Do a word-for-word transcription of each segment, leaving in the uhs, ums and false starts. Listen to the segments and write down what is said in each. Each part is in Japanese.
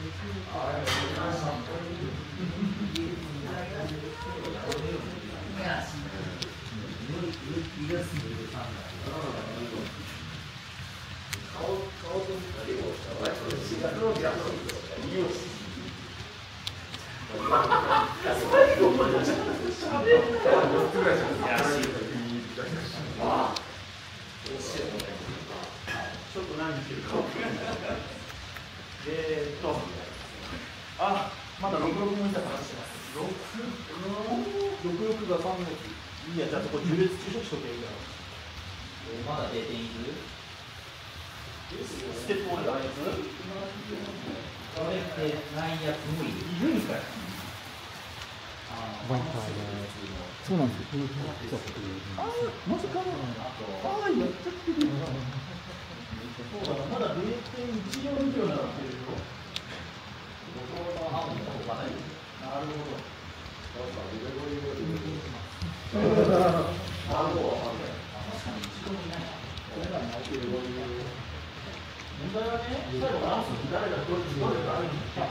えーっと、あ、まだろくろくもいたからしてます。ろくろくがさんごき。いいや、じゃあそこ縦列中初期しとけばいいだろう。 まだ出ているステップオールがあいつこれってないやつもいる。 いるんかい。 そうなんですよ。ああ、マジかな。ああ、やっちゃってる。 そうだな、まだ れいてんいちよん 秒になってるよ。 なるほど。 問題はね、最後ダンス誰がどれどれがあるんだって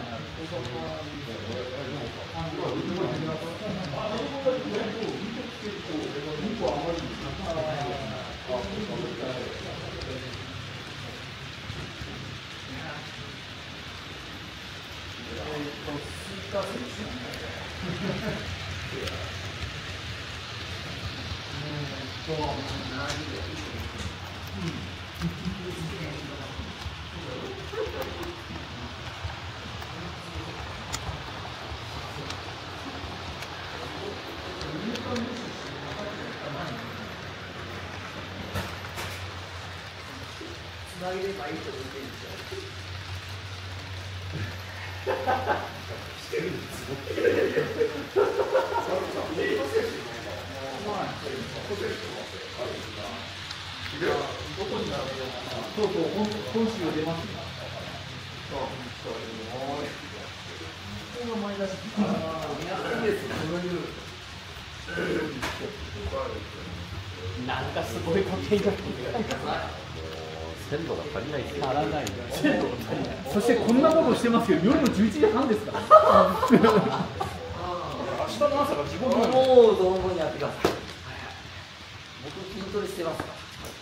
つなげればいいと言ってるんですよ。してるんですよ。いやいやいや。どこになるの？そうそう、本州出ますね。そう、そう、ここが前出し。ああ、いや、いいですね。なんかすごい時計になってる。 鮮度が足りないですよ。 足らない。鮮度が足りない。そしてこんなことしてますけど、夜のじゅういちじはんですから。 明日の朝が地獄なの。 もう存分にやってください。僕筋トレしてますから。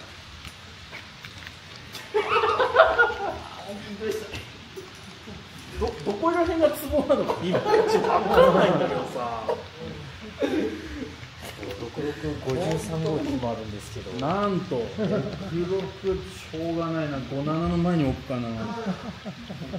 筋トレしたい。 どどこら辺がツボなのかいまいちわからないんだけどさ。 ろくろくごじゅうさん号機もあるんですけど、なんとろくろくしょうがないな、ごじゅうななの前に置くかな。